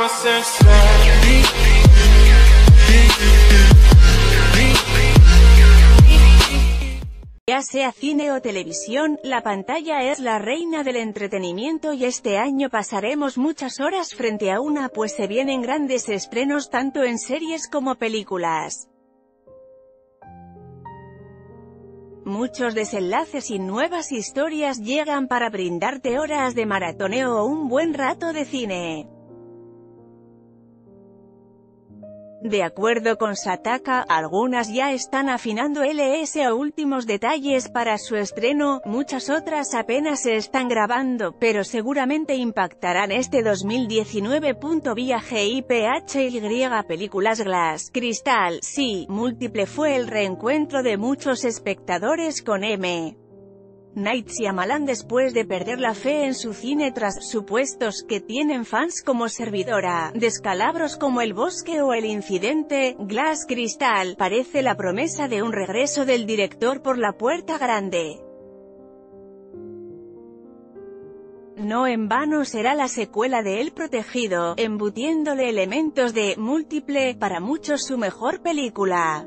Ya sea cine o televisión, la pantalla es la reina del entretenimiento y este año pasaremos muchas horas frente a una, pues se vienen grandes estrenos tanto en series como películas. Muchos desenlaces y nuevas historias llegan para brindarte horas de maratoneo o un buen rato de cine. De acuerdo con Sataka, algunas ya están afinando o últimos detalles para su estreno, muchas otras apenas se están grabando, pero seguramente impactarán este 2019. Viaje IPHY películas Glass, Cristal, sí, múltiple fue el reencuentro de muchos espectadores con M. Night Shyamalan después de perder la fe en su cine tras supuestos que tienen fans como Servidora, descalabros como El Bosque o El Incidente. Glass Cristal parece la promesa de un regreso del director por la puerta grande. No en vano será la secuela de El Protegido, embutiéndole elementos de múltiple, para muchos su mejor película.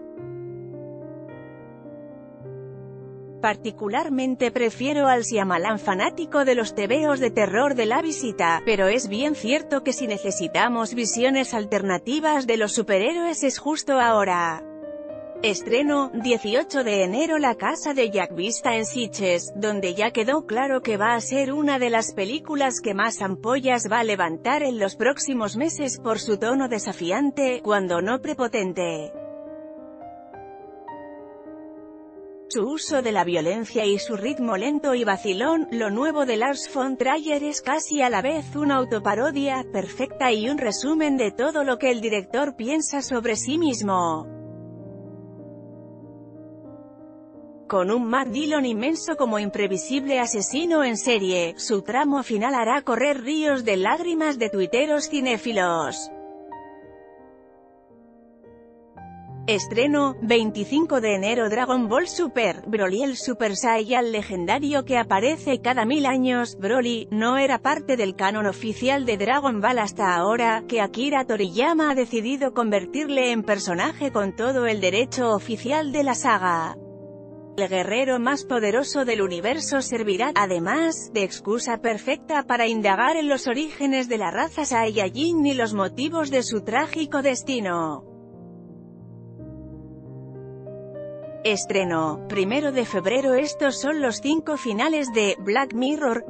Particularmente prefiero al Shyamalan fanático de los tebeos de terror de La Visita, pero es bien cierto que si necesitamos visiones alternativas de los superhéroes es justo ahora. Estreno, 18 de enero La Casa de Jack vista en Sitges, donde ya quedó claro que va a ser una de las películas que más ampollas va a levantar en los próximos meses por su tono desafiante, cuando no prepotente. Su uso de la violencia y su ritmo lento y vacilón, lo nuevo de Lars von Trier es casi a la vez una autoparodia perfecta y un resumen de todo lo que el director piensa sobre sí mismo. Con un Matt Dillon inmenso como imprevisible asesino en serie, su tramo final hará correr ríos de lágrimas de tuiteros cinéfilos. Estreno, 25 de enero Dragon Ball Super, Broly el Super Saiyan legendario que aparece cada 1000 años. Broly no era parte del canon oficial de Dragon Ball hasta ahora, que Akira Toriyama ha decidido convertirle en personaje con todo el derecho oficial de la saga. El guerrero más poderoso del universo servirá, además, de excusa perfecta para indagar en los orígenes de la raza Saiyajin y los motivos de su trágico destino. Estreno, 1 de febrero. Estos son los 5 finales de Black Mirror,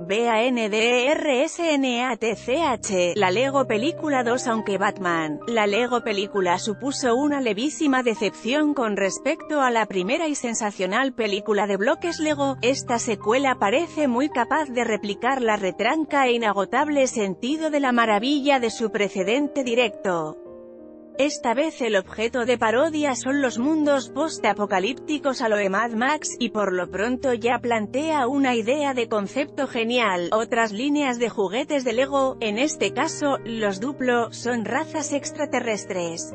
BANDERSNATCH, la Lego Película 2. Aunque Batman, la Lego Película supuso una levísima decepción con respecto a la primera y sensacional película de bloques Lego, esta secuela parece muy capaz de replicar la retranca e inagotable sentido de la maravilla de su precedente directo. Esta vez el objeto de parodia son los mundos post-apocalípticos a lo de Mad Max, y por lo pronto ya plantea una idea de concepto genial. Otras líneas de juguetes de Lego, en este caso, los Duplo, son razas extraterrestres.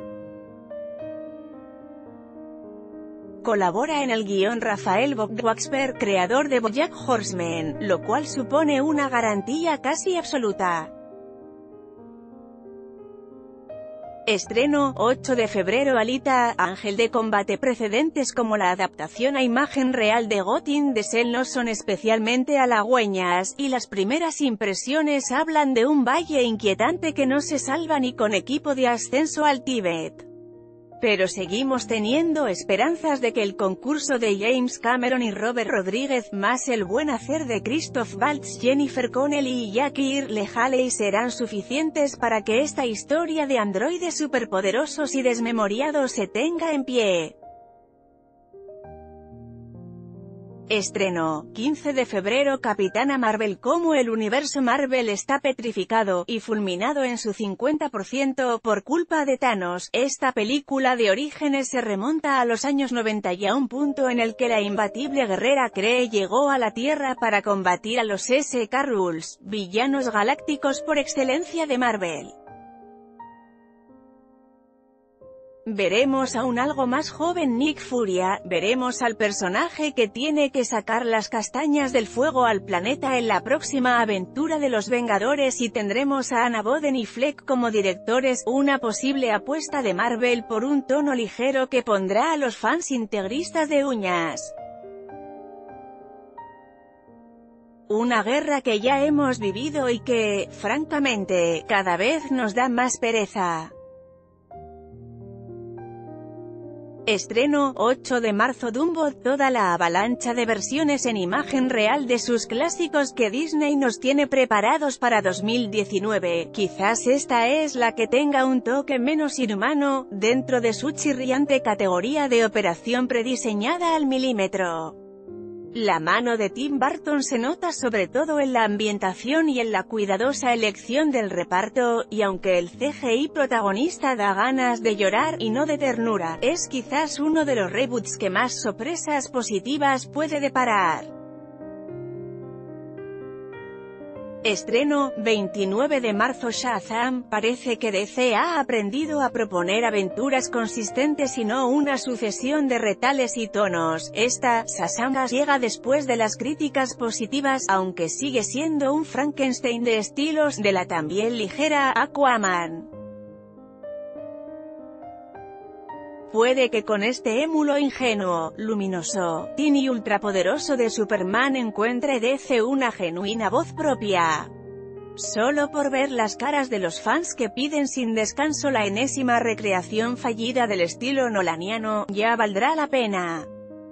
Colabora en el guión Rafael Bob-Waksberg, creador de BoJack Horseman, lo cual supone una garantía casi absoluta. Estreno, 8 de febrero Alita, Ángel de Combate. Precedentes como la adaptación a imagen real de Ghost in the Shell no son especialmente halagüeñas, y las primeras impresiones hablan de un valle inquietante que no se salva ni con equipo de ascenso al Tíbet. Pero seguimos teniendo esperanzas de que el concurso de James Cameron y Robert Rodríguez, más el buen hacer de Christoph Waltz, Jennifer Connelly y Jackie Earle Haley serán suficientes para que esta historia de androides superpoderosos y desmemoriados se tenga en pie. Estreno, 15 de febrero Capitana Marvel. Como el universo Marvel está petrificado, y fulminado en su 50% por culpa de Thanos, esta película de orígenes se remonta a los años 90 y a un punto en el que la imbatible guerrera Kree llegó a la Tierra para combatir a los Skrulls, villanos galácticos por excelencia de Marvel. Veremos a un algo más joven Nick Furia, veremos al personaje que tiene que sacar las castañas del fuego al planeta en la próxima aventura de los Vengadores y tendremos a Anna Boden y Fleck como directores, una posible apuesta de Marvel por un tono ligero que pondrá a los fans integristas de uñas. Una guerra que ya hemos vivido y que, francamente, cada vez nos da más pereza. Estreno, 8 de marzo Dumbo, toda la avalancha de versiones en imagen real de sus clásicos que Disney nos tiene preparados para 2019, quizás esta es la que tenga un toque menos inhumano, dentro de su chirriante categoría de operación prediseñada al milímetro. La mano de Tim Burton se nota sobre todo en la ambientación y en la cuidadosa elección del reparto, y aunque el CGI protagonista da ganas de llorar, y no de ternura, es quizás uno de los reboots que más sorpresas positivas puede deparar. Estreno, 29 de marzo Shazam, parece que DC ha aprendido a proponer aventuras consistentes y no una sucesión de retales y tonos. Esta, Shazam, llega después de las críticas positivas, aunque sigue siendo un Frankenstein de estilos, de la también ligera Aquaman. Puede que con este émulo ingenuo, luminoso, teen y ultrapoderoso de Superman encuentre DC una genuina voz propia. Solo por ver las caras de los fans que piden sin descanso la enésima recreación fallida del estilo nolaniano, ya valdrá la pena.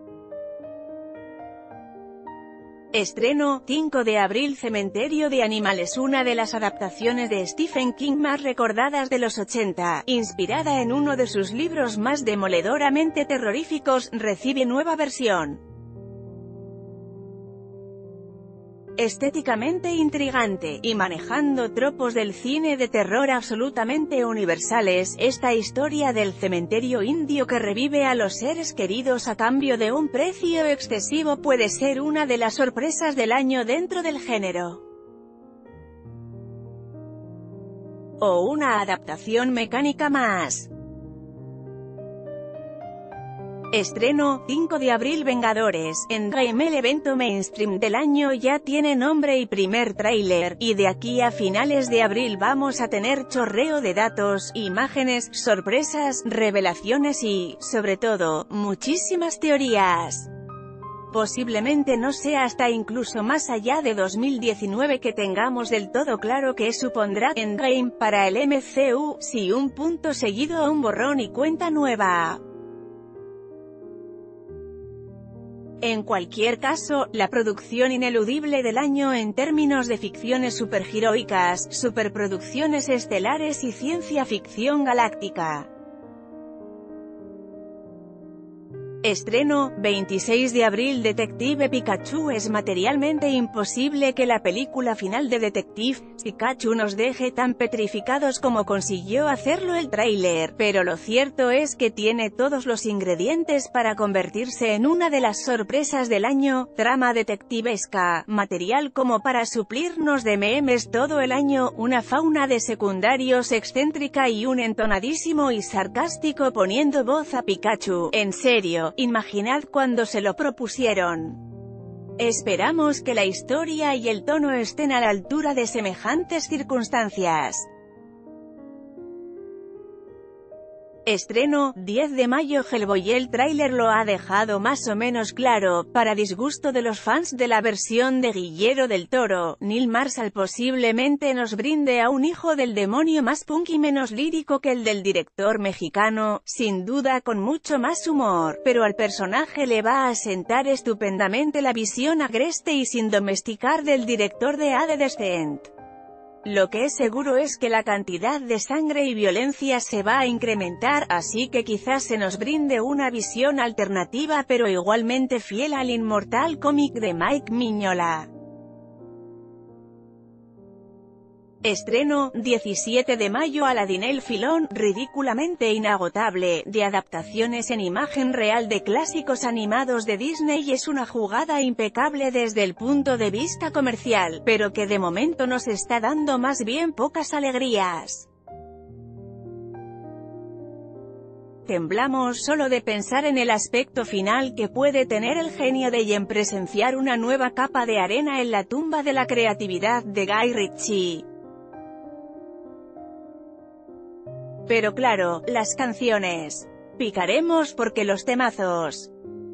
Estreno, 5 de abril Cementerio de Animales, una de las adaptaciones de Stephen King más recordadas de los 80, inspirada en uno de sus libros más demoledoramente terroríficos, recibe nueva versión. Estéticamente intrigante, y manejando tropos del cine de terror absolutamente universales, esta historia del cementerio indio que revive a los seres queridos a cambio de un precio excesivo puede ser una de las sorpresas del año dentro del género. O una adaptación mecánica más. Estreno, 5 de abril Vengadores, Endgame. El evento mainstream del año ya tiene nombre y primer tráiler, y de aquí a finales de abril vamos a tener chorreo de datos, imágenes, sorpresas, revelaciones y, sobre todo, muchísimas teorías. Posiblemente no sea hasta incluso más allá de 2019 que tengamos del todo claro qué supondrá Endgame para el MCU, si un punto seguido a un borrón y cuenta nueva. En cualquier caso, la producción ineludible del año en términos de ficciones superheroicas, superproducciones estelares y ciencia ficción galáctica. Estreno, 26 de abril Detective Pikachu. Es materialmente imposible que la película final de Detective Pikachu nos deje tan petrificados como consiguió hacerlo el tráiler, pero lo cierto es que tiene todos los ingredientes para convertirse en una de las sorpresas del año, trama detectivesca, material como para suplirnos de memes todo el año, una fauna de secundarios excéntrica y un entonadísimo y sarcástico poniendo voz a Pikachu. En serio, imaginad cuando se lo propusieron. Esperamos que la historia y el tono estén a la altura de semejantes circunstancias. Estreno, 10 de mayo Hellboy. El tráiler lo ha dejado más o menos claro, para disgusto de los fans de la versión de Guillermo del Toro. Neil Marshall posiblemente nos brinde a un hijo del demonio más punk y menos lírico que el del director mexicano, sin duda con mucho más humor, pero al personaje le va a sentar estupendamente la visión agreste y sin domesticar del director de A The Descent. Lo que es seguro es que la cantidad de sangre y violencia se va a incrementar, así que quizás se nos brinde una visión alternativa pero igualmente fiel al inmortal cómic de Mike Mignola. Estreno, 17 de mayo Aladdin. El filón, ridículamente inagotable, de adaptaciones en imagen real de clásicos animados de Disney es una jugada impecable desde el punto de vista comercial, pero que de momento nos está dando más bien pocas alegrías. Temblamos solo de pensar en el aspecto final que puede tener el genio de Yen presenciar una nueva capa de arena en la tumba de la creatividad de Guy Ritchie. Pero claro, las canciones. Picaremos porque los temazos.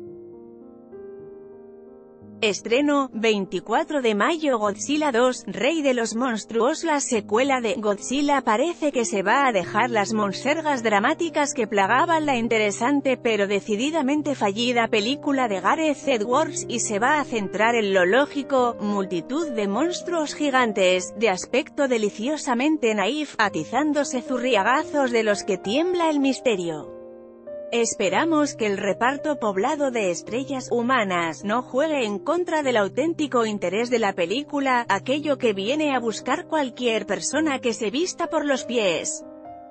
Estreno, 24 de mayo Godzilla 2, Rey de los Monstruos. La secuela de Godzilla parece que se va a dejar las monsergas dramáticas que plagaban la interesante pero decididamente fallida película de Gareth Edwards, y se va a centrar en lo lógico, multitud de monstruos gigantes, de aspecto deliciosamente naif, atizándose zurriagazos de los que tiembla el misterio. Esperamos que el reparto poblado de estrellas humanas no juegue en contra del auténtico interés de la película, aquello que viene a buscar cualquier persona que se vista por los pies.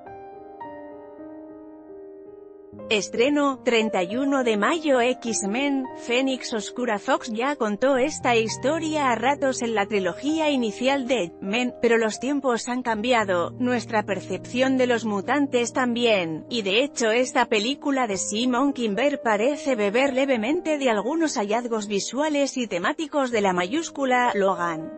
Estreno, 31 de mayo X-Men, Fénix Oscura. Fox ya contó esta historia a ratos en la trilogía inicial de X-Men, pero los tiempos han cambiado, nuestra percepción de los mutantes también, y de hecho esta película de Simon Kinberg parece beber levemente de algunos hallazgos visuales y temáticos de la mayúscula Logan.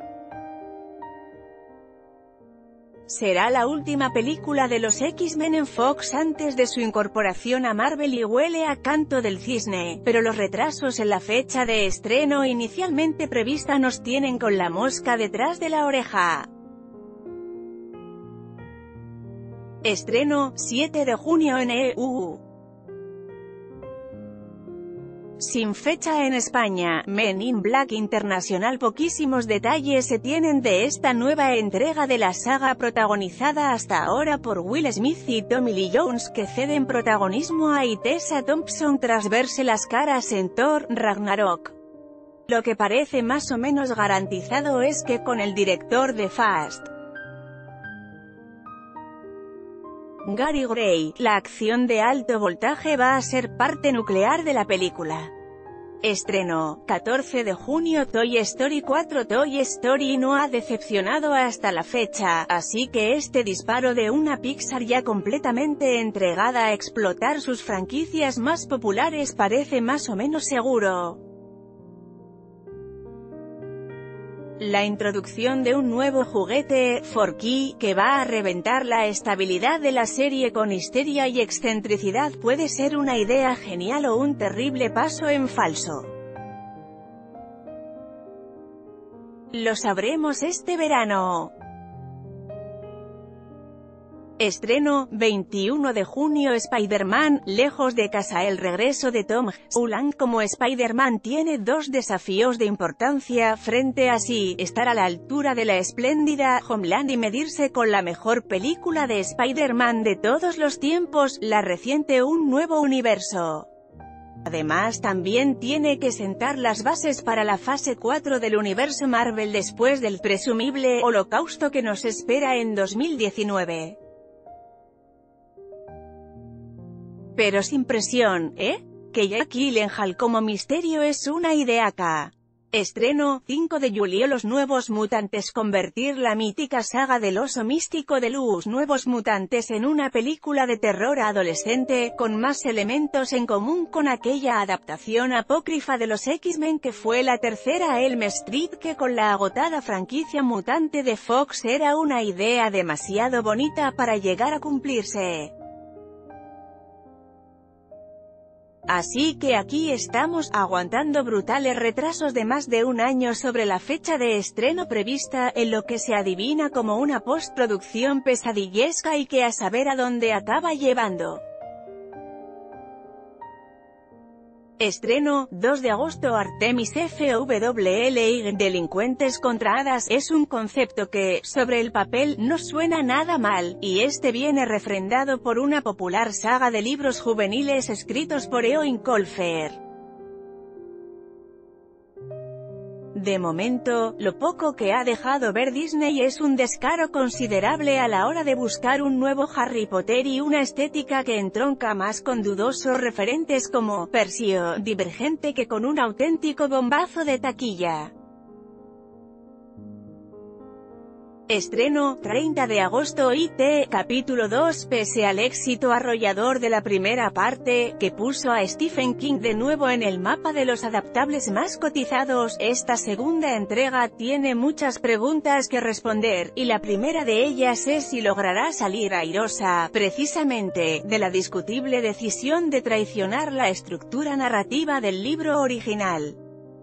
Será la última película de los X-Men en Fox antes de su incorporación a Marvel y huele a canto del cisne, pero los retrasos en la fecha de estreno inicialmente prevista nos tienen con la mosca detrás de la oreja. Estreno, 7 de junio en EU. Sin fecha en España, Men in Black Internacional. Poquísimos detalles se tienen de esta nueva entrega de la saga protagonizada hasta ahora por Will Smith y Tommy Lee Jones, que ceden protagonismo a Tessa Thompson tras verse las caras en Thor: Ragnarok. Lo que parece más o menos garantizado es que con el director de Fast, Gary Gray, la acción de alto voltaje va a ser parte nuclear de la película. Estreno, 14 de junio Toy Story 4. Toy Story no ha decepcionado hasta la fecha, así que este disparo de una Pixar ya completamente entregada a explotar sus franquicias más populares parece más o menos seguro. La introducción de un nuevo juguete, Forky, que va a reventar la estabilidad de la serie con histeria y excentricidad puede ser una idea genial o un terrible paso en falso. Lo sabremos este verano. Estreno, 21 de junio Spider-Man, lejos de casa. El regreso de Tom Holland como Spider-Man tiene dos desafíos de importancia frente a sí: estar a la altura de la espléndida Homeland y medirse con la mejor película de Spider-Man de todos los tiempos, la reciente Un Nuevo Universo. Además también tiene que sentar las bases para la fase 4 del universo Marvel después del presumible holocausto que nos espera en 2019. Pero sin presión, que Jake Gyllenhaal como Misterio es una ideaca. Estreno, 5 de julio Los Nuevos Mutantes. Convertir la mítica saga del oso místico de Los Nuevos Mutantes en una película de terror adolescente, con más elementos en común con aquella adaptación apócrifa de los X-Men que fue la tercera Elm Street, que con la agotada franquicia mutante de Fox era una idea demasiado bonita para llegar a cumplirse. Así que aquí estamos, aguantando brutales retrasos de más de un año sobre la fecha de estreno prevista, en lo que se adivina como una postproducción pesadillesca y que a saber a dónde acaba llevando. Estreno, 2 de agosto Artemis FWLY. Delincuentes contra hadas es un concepto que, sobre el papel, no suena nada mal, y este viene refrendado por una popular saga de libros juveniles escritos por Eoin Colfer. De momento, lo poco que ha dejado ver Disney es un descaro considerable a la hora de buscar un nuevo Harry Potter y una estética que entronca más con dudosos referentes como Persio, Divergente que con un auténtico bombazo de taquilla. Estreno, 30 de agosto IT, capítulo 2. Pese al éxito arrollador de la primera parte, que puso a Stephen King de nuevo en el mapa de los adaptables más cotizados, esta segunda entrega tiene muchas preguntas que responder, y la primera de ellas es si logrará salir airosa, precisamente, de la discutible decisión de traicionar la estructura narrativa del libro original.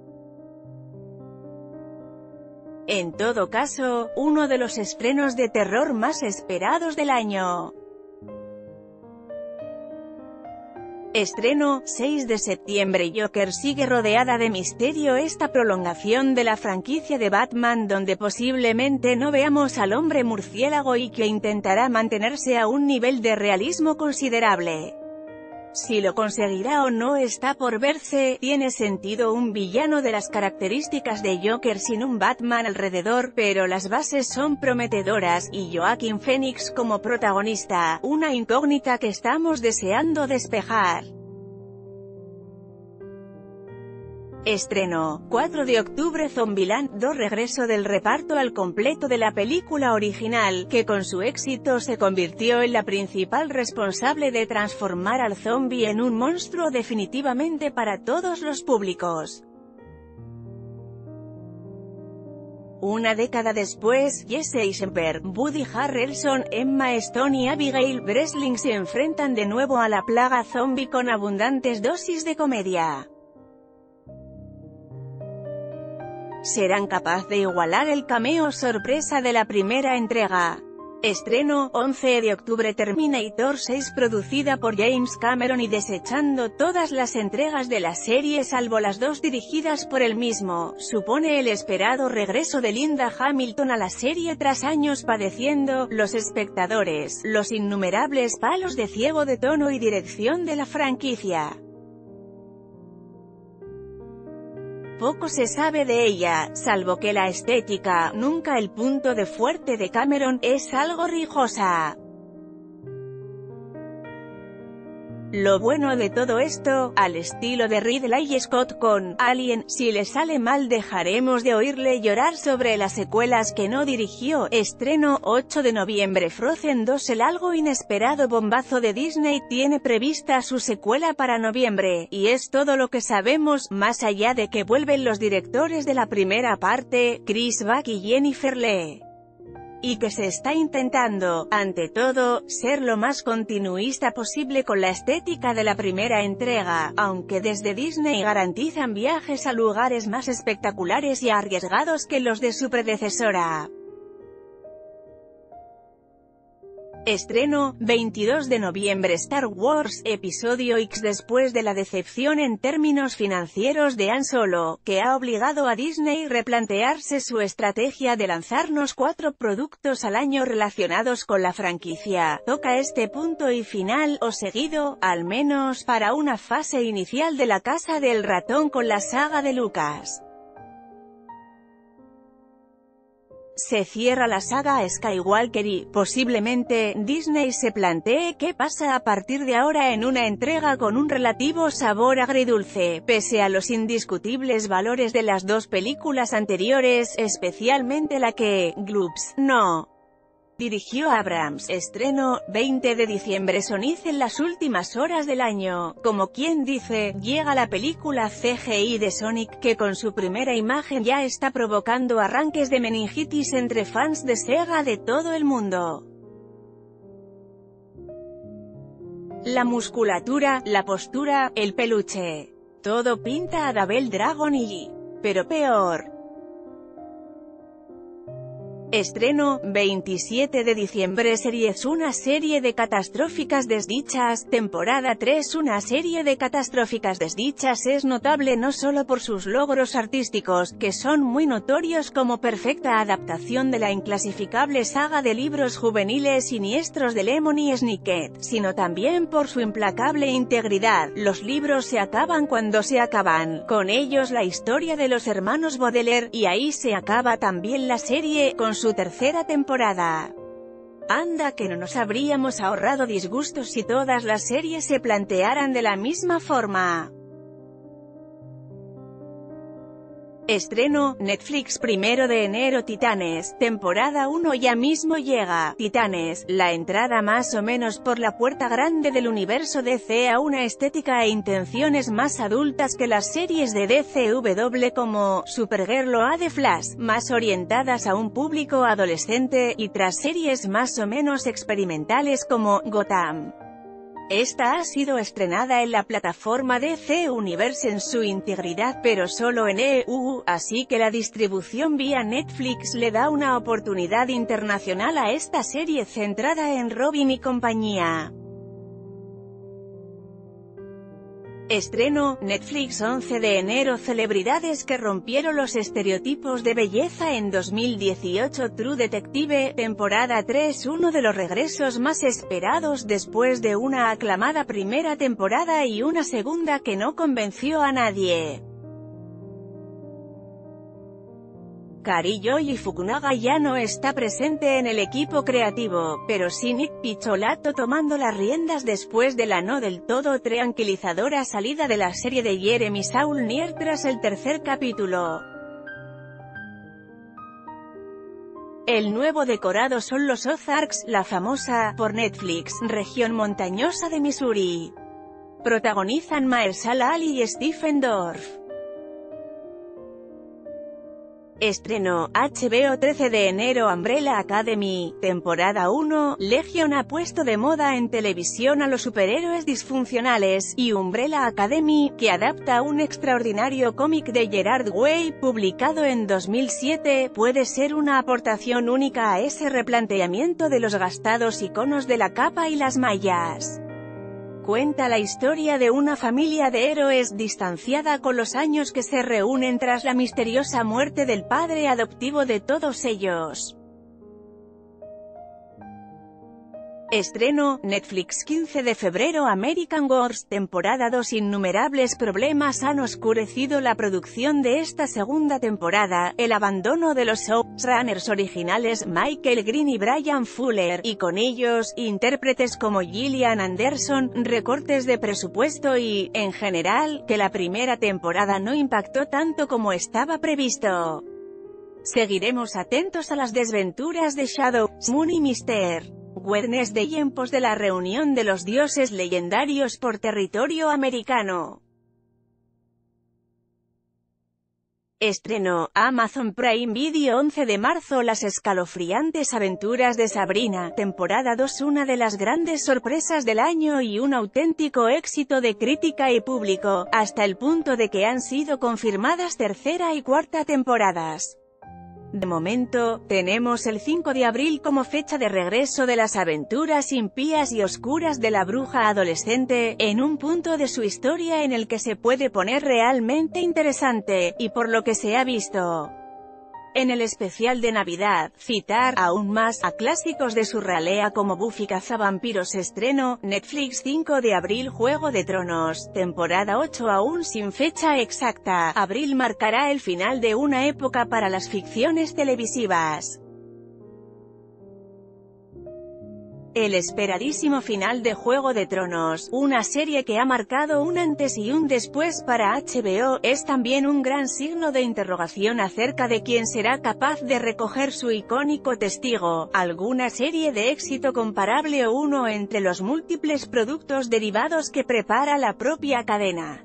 En todo caso, uno de los estrenos de terror más esperados del año. Estreno, 6 de septiembre. Joker sigue rodeada de misterio. Esta prolongación de la franquicia de Batman, donde posiblemente no veamos al hombre murciélago y que intentará mantenerse a un nivel de realismo considerable. Si lo conseguirá o no está por verse. Tiene sentido un villano de las características de Joker sin un Batman alrededor, pero las bases son prometedoras, y Joaquin Phoenix como protagonista, una incógnita que estamos deseando despejar. Estreno, 4 de octubre. Zombieland 2. Regreso del reparto al completo de la película original, que con su éxito se convirtió en la principal responsable de transformar al zombie en un monstruo definitivamente para todos los públicos. Una década después, Jesse Eisenberg, Woody Harrelson, Emma Stone y Abigail Breslin se enfrentan de nuevo a la plaga zombie con abundantes dosis de comedia. ¿Serán capaces de igualar el cameo sorpresa de la primera entrega? Estreno, 11 de octubre. Terminator 6. Producida por James Cameron y desechando todas las entregas de la serie salvo las dos dirigidas por él mismo, supone el esperado regreso de Linda Hamilton a la serie tras años padeciendo, los espectadores, los innumerables palos de ciego de tono y dirección de la franquicia. Poco se sabe de ella, salvo que la estética, nunca el punto de fuerte de Cameron, es algo rijosa. Lo bueno de todo esto, al estilo de Ridley Scott con Alien, si le sale mal dejaremos de oírle llorar sobre las secuelas que no dirigió. Estreno, 8 de noviembre. Frozen 2. El algo inesperado bombazo de Disney tiene prevista su secuela para noviembre, y es todo lo que sabemos, más allá de que vuelven los directores de la primera parte, Chris Buck y Jennifer Lee. Y que se está intentando, ante todo, ser lo más continuista posible con la estética de la primera entrega, aunque desde Disney garantizan viajes a lugares más espectaculares y arriesgados que los de su predecesora. Estreno, 22 de noviembre. Star Wars, Episodio X. Después de la decepción en términos financieros de Han Solo, que ha obligado a Disney replantearse su estrategia de lanzarnos 4 productos al año relacionados con la franquicia, toca este punto y final, o seguido, al menos para una fase inicial de la Casa del Ratón con la saga de Lucas. Se cierra la saga Skywalker y, posiblemente, Disney se plantee qué pasa a partir de ahora en una entrega con un relativo sabor agridulce, pese a los indiscutibles valores de las dos películas anteriores, especialmente la que, Gloops, no dirigió Abrams. Estreno, 20 de diciembre. Sonic. En las últimas horas del año, como quien dice, llega la película CGI de Sonic, que con su primera imagen ya está provocando arranques de meningitis entre fans de Sega de todo el mundo. La musculatura, la postura, el peluche. Todo pinta a Double Dragon y... pero peor. Estreno, 27 de diciembre. Series. Una serie de catastróficas desdichas, temporada 3. Una serie de catastróficas desdichas es notable no solo por sus logros artísticos, que son muy notorios como perfecta adaptación de la inclasificable saga de libros juveniles siniestros de Lemony Snicket, sino también por su implacable integridad. Los libros se acaban cuando se acaban, con ellos la historia de los hermanos Baudelaire, y ahí se acaba también la serie, con su tercera temporada. Anda que no nos habríamos ahorrado disgustos si todas las series se plantearan de la misma forma. Estreno, Netflix 1 de enero. Titanes, temporada 1 ya mismo llega. Titanes, la entrada más o menos por la puerta grande del universo DC a una estética e intenciones más adultas que las series de DCW como Supergirl o The Flash, más orientadas a un público adolescente, y tras series más o menos experimentales como Gotham. Esta ha sido estrenada en la plataforma DC Universe en su integridad, pero solo en EU, así que la distribución vía Netflix le da una oportunidad internacional a esta serie centrada en Robin y compañía. Estreno, Netflix 11 de enero. Celebridades que rompieron los estereotipos de belleza en 2018. True Detective, temporada 3, uno de los regresos más esperados después de una aclamada primera temporada y una segunda que no convenció a nadie. Kari Joy Fukunaga ya no está presente en el equipo creativo, pero sí Nick Picciolato tomando las riendas después de la no del todo tranquilizadora salida de la serie de Jeremy Saulnier tras el tercer capítulo. El nuevo decorado son los Ozarks, la famosa, por Netflix, región montañosa de Missouri. Protagonizan Mahershala Ali y Stephen Dorff. Estreno, HBO 13 de enero. Umbrella Academy, temporada 1, Legion ha puesto de moda en televisión a los superhéroes disfuncionales, y Umbrella Academy, que adapta un extraordinario cómic de Gerard Way, publicado en 2007, puede ser una aportación única a ese replanteamiento de los gastados iconos de la capa y las mallas. Cuenta la historia de una familia de héroes distanciada con los años que se reúnen tras la misteriosa muerte del padre adoptivo de todos ellos. Estreno, Netflix 15 de febrero. American Gods, temporada 2. Innumerables problemas han oscurecido la producción de esta segunda temporada, el abandono de los showrunners originales Michael Green y Brian Fuller, y con ellos, intérpretes como Gillian Anderson, recortes de presupuesto y, en general, que la primera temporada no impactó tanto como estaba previsto. Seguiremos atentos a las desventuras de Shadow, Moon y Mr. Wednesday en pos de la reunión de los dioses legendarios por territorio americano. Estreno, Amazon Prime Video 11 de marzo. Las escalofriantes aventuras de Sabrina, temporada 2. Una de las grandes sorpresas del año y un auténtico éxito de crítica y público, hasta el punto de que han sido confirmadas tercera y cuarta temporadas. De momento, tenemos el 5 de abril como fecha de regreso de las aventuras impías y oscuras de la bruja adolescente, en un punto de su historia en el que se puede poner realmente interesante, y por lo que se ha visto en el especial de Navidad, citar aún más a clásicos de su ralea como Buffy cazavampiros. Estreno, Netflix 5 de abril. Juego de Tronos, temporada 8 aún sin fecha exacta. Abril marcará el final de una época para las ficciones televisivas. El esperadísimo final de Juego de Tronos, una serie que ha marcado un antes y un después para HBO, es también un gran signo de interrogación acerca de quién será capaz de recoger su icónico testigo, alguna serie de éxito comparable o uno entre los múltiples productos derivados que prepara la propia cadena.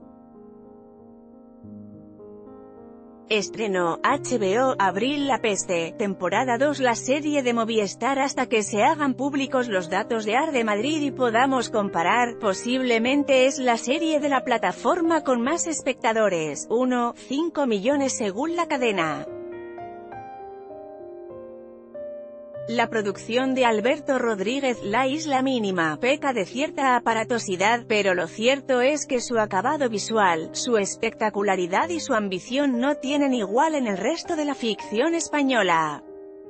Estreno, HBO, abril. La Peste, temporada 2. La serie de Movistar. Hasta que se hagan públicos los datos de AR de Madrid y podamos comparar, posiblemente es la serie de la plataforma con más espectadores, 1,5 millones según la cadena. La producción de Alberto Rodríguez, La Isla Mínima, peca de cierta aparatosidad, pero lo cierto es que su acabado visual, su espectacularidad y su ambición no tienen igual en el resto de la ficción española.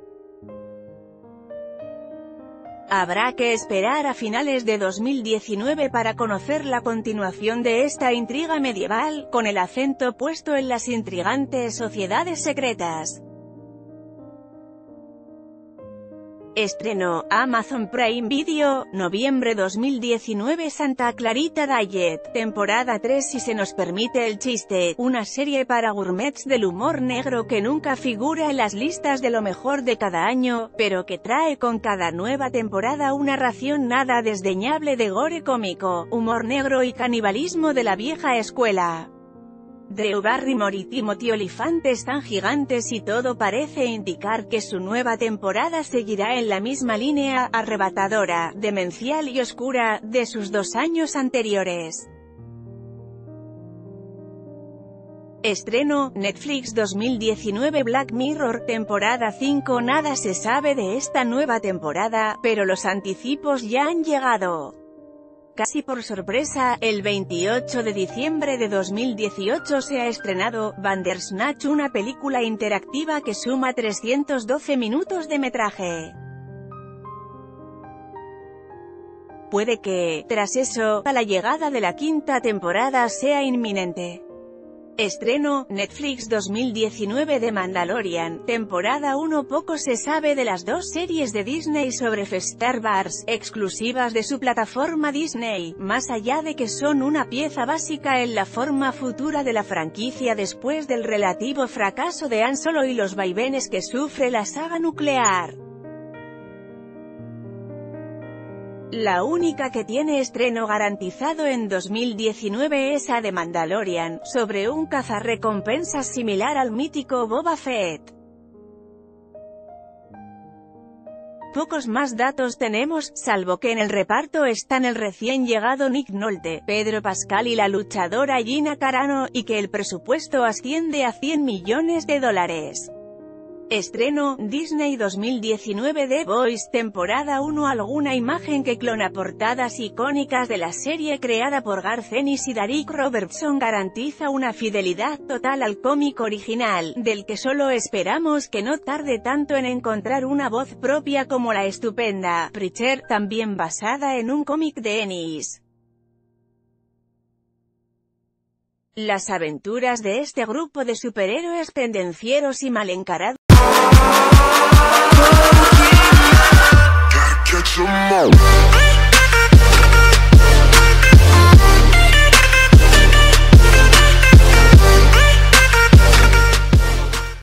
Habrá que esperar a finales de 2019 para conocer la continuación de esta intriga medieval, con el acento puesto en las intrigantes sociedades secretas. Estreno, Amazon Prime Video, noviembre 2019. Santa Clarita Diet, temporada 3. Si se nos permite el chiste, una serie para gourmets del humor negro que nunca figura en las listas de lo mejor de cada año, pero que trae con cada nueva temporada una ración nada desdeñable de gore cómico, humor negro y canibalismo de la vieja escuela. Drew Barrymore y Timothy Olyphant están gigantes y todo parece indicar que su nueva temporada seguirá en la misma línea, arrebatadora, demencial y oscura, de sus 2 años anteriores. Estreno, Netflix 2019. Black Mirror, temporada 5. Nada se sabe de esta nueva temporada, pero los anticipos ya han llegado. Casi por sorpresa, el 28 de diciembre de 2018 se ha estrenado Bandersnatch, una película interactiva que suma 312 minutos de metraje. Puede que, tras eso, la llegada de la 5ª temporada sea inminente. Estreno, Netflix 2019. The Mandalorian, temporada 1. Poco se sabe de las 2 series de Disney sobre Star Wars, exclusivas de su plataforma Disney, más allá de que son una pieza básica en la forma futura de la franquicia después del relativo fracaso de Han Solo y los vaivenes que sufre la saga nuclear. La única que tiene estreno garantizado en 2019 es The Mandalorian, sobre un cazarrecompensas similar al mítico Boba Fett. Pocos más datos tenemos, salvo que en el reparto están el recién llegado Nick Nolte, Pedro Pascal y la luchadora Gina Carano, y que el presupuesto asciende a $100 millones. Estreno, Disney 2019. The Boys, temporada 1. Alguna imagen que clona portadas icónicas de la serie creada por Garth Ennis y Darick Robertson garantiza una fidelidad total al cómic original, del que solo esperamos que no tarde tanto en encontrar una voz propia como la estupenda Preacher, también basada en un cómic de Ennis. Las aventuras de este grupo de superhéroes pendencieros y mal encarados Catch 'em all.